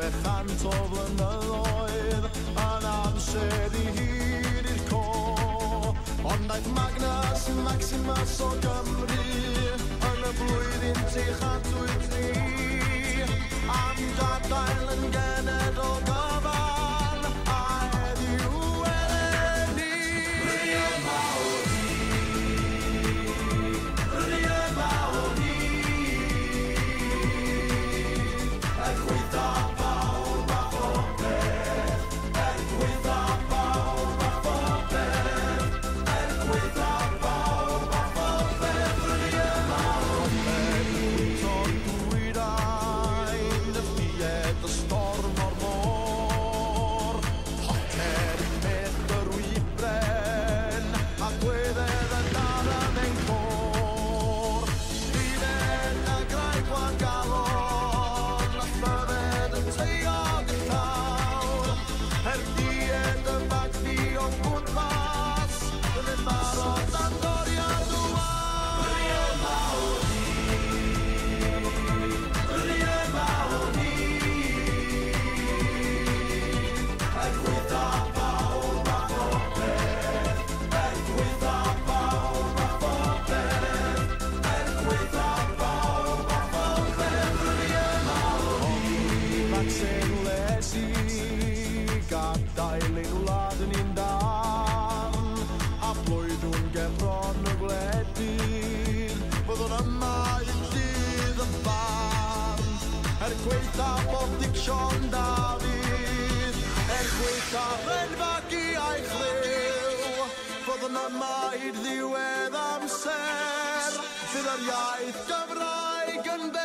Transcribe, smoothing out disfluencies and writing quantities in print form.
chant o flynyddoedd yn amser I hyd i'r co. Ond daeth Magnus, Maximus o Gymru yn y blwyddyn tu 183 am gadael yn genedl gyfan a heddiw eleni. Gadael ein wlad yn un dan a blwyddwn gefron y gwledydd byddwn yma I dydd y ban gweitha bob dicsiwn Dafydd gweitha renfag I a'i chlyw byddwn yma I ddiwedd amser fydd yr iaith Gymraeg yn